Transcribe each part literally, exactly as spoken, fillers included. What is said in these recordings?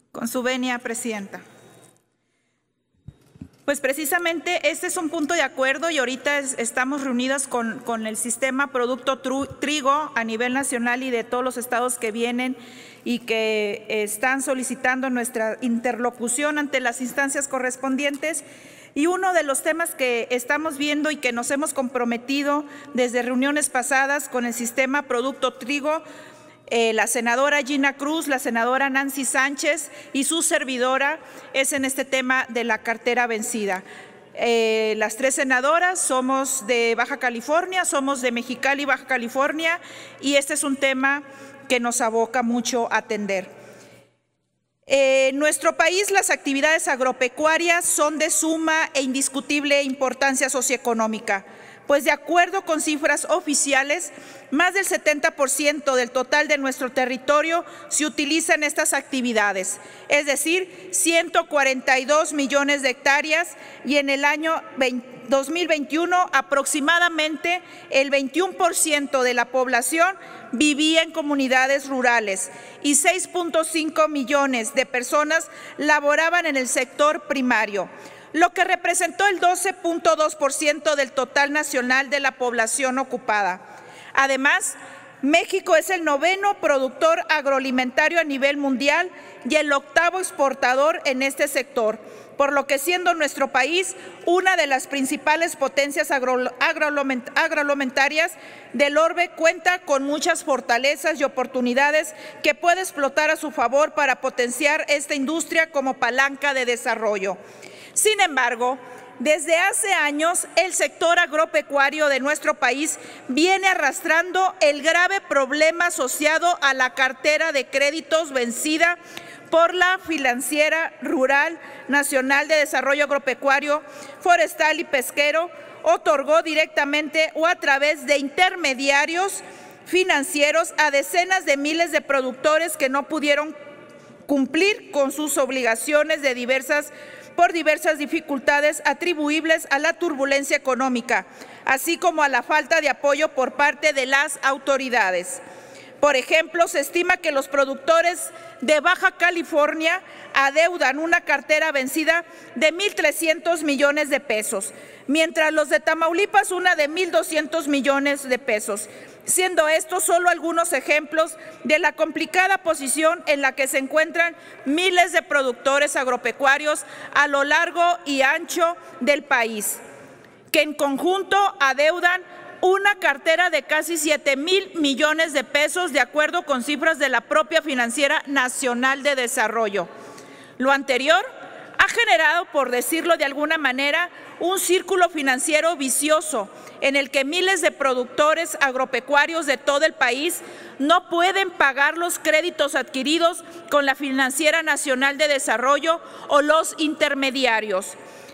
Con su venia, Presidenta. Pues precisamente este es un punto de acuerdo y ahorita es, estamos reunidas con, con el sistema Producto Trigo a nivel nacional y de todos los estados que vienen y que están solicitando nuestra interlocución ante las instancias correspondientes. Y uno de los temas que estamos viendo y que nos hemos comprometido desde reuniones pasadas con el sistema Producto Trigo, Eh, la senadora Gina Cruz, la senadora Nancy Sánchez y su servidora es en este tema de la cartera vencida. Eh, las tres senadoras somos de Baja California, somos de Mexicali, Baja California, y este es un tema que nos aboca mucho a atender. Eh, en nuestro país las actividades agropecuarias son de suma e indiscutible importancia socioeconómica, pues de acuerdo con cifras oficiales, más del setenta por ciento del total de nuestro territorio se utiliza en estas actividades, es decir, ciento cuarenta y dos millones de hectáreas, y en el año dos mil veintiuno aproximadamente el veintiuno por ciento de la población vivía en comunidades rurales y seis punto cinco millones de personas laboraban en el sector primario, lo que representó el doce punto dos por ciento del total nacional de la población ocupada. Además, México es el noveno productor agroalimentario a nivel mundial y el octavo exportador en este sector, por lo que siendo nuestro país una de las principales potencias agro, agroalimentarias del orbe, cuenta con muchas fortalezas y oportunidades que puede explotar a su favor para potenciar esta industria como palanca de desarrollo. Sin embargo, desde hace años el sector agropecuario de nuestro país viene arrastrando el grave problema asociado a la cartera de créditos vencida por la Financiera Rural Nacional de Desarrollo Agropecuario, Forestal y Pesquero, otorgó directamente o a través de intermediarios financieros a decenas de miles de productores que no pudieron cumplir con sus obligaciones de diversas por diversas dificultades atribuibles a la turbulencia económica, así como a la falta de apoyo por parte de las autoridades. Por ejemplo, se estima que los productores de Baja California adeudan una cartera vencida de mil trescientos millones de pesos, mientras los de Tamaulipas una de mil doscientos millones de pesos, siendo estos solo algunos ejemplos de la complicada posición en la que se encuentran miles de productores agropecuarios a lo largo y ancho del país, que en conjunto adeudan una cartera de casi siete mil millones de pesos, de acuerdo con cifras de la propia Financiera Nacional de Desarrollo. Lo anterior ha generado, por decirlo de alguna manera, un círculo financiero vicioso en el que miles de productores agropecuarios de todo el país no pueden pagar los créditos adquiridos con la Financiera Nacional de Desarrollo o los intermediarios,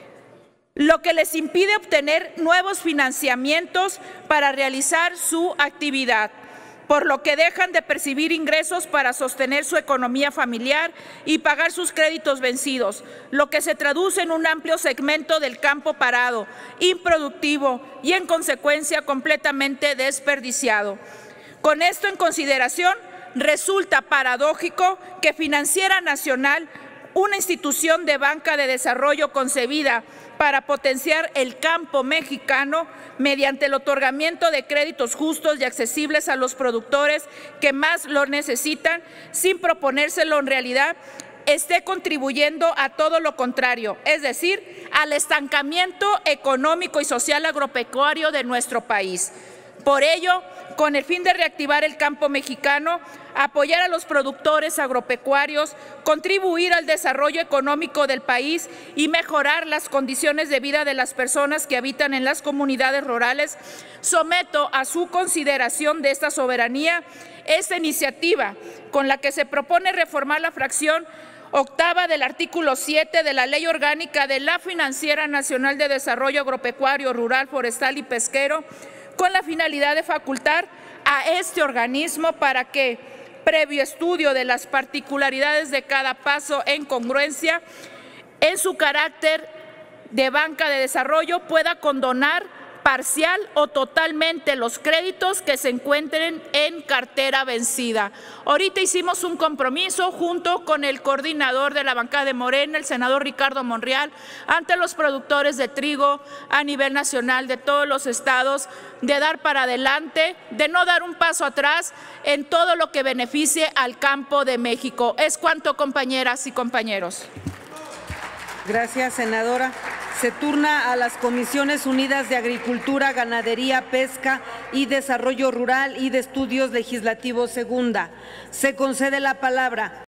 lo que les impide obtener nuevos financiamientos para realizar su actividad, por lo que dejan de percibir ingresos para sostener su economía familiar y pagar sus créditos vencidos, lo que se traduce en un amplio segmento del campo parado, improductivo y en consecuencia completamente desperdiciado. Con esto en consideración, resulta paradójico que Financiera Nacional, una institución de banca de desarrollo concebida para potenciar el campo mexicano mediante el otorgamiento de créditos justos y accesibles a los productores que más lo necesitan, sin proponérselo en realidad, esté contribuyendo a todo lo contrario, es decir, al estancamiento económico y social agropecuario de nuestro país. Por ello, con el fin de reactivar el campo mexicano, apoyar a los productores agropecuarios, contribuir al desarrollo económico del país y mejorar las condiciones de vida de las personas que habitan en las comunidades rurales, someto a su consideración de esta soberanía esta iniciativa con la que se propone reformar la fracción octava del artículo siete de la Ley Orgánica de la Financiera Nacional de Desarrollo Agropecuario, Rural, Forestal y Pesquero, con la finalidad de facultar a este organismo para que, previo estudio de las particularidades de cada paso en congruencia, en su carácter de banca de desarrollo, pueda condonar parcial o totalmente los créditos que se encuentren en cartera vencida. Ahorita hicimos un compromiso junto con el coordinador de la bancada de Morena, el senador Ricardo Monreal, ante los productores de trigo a nivel nacional de todos los estados, de dar para adelante, de no dar un paso atrás en todo lo que beneficie al campo de México. Es cuanto, compañeras y compañeros. Gracias, senadora. Se turna a las Comisiones Unidas de Agricultura, Ganadería, Pesca y Desarrollo Rural y de Estudios Legislativos Segunda. Se concede la palabra